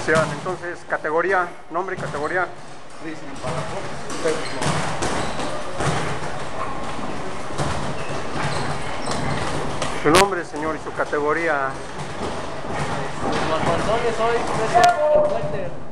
Sebastián, entonces, categoría, nombre y categoría. Su nombre, señor, y su categoría. Marco Antonio, soy preso de Welter.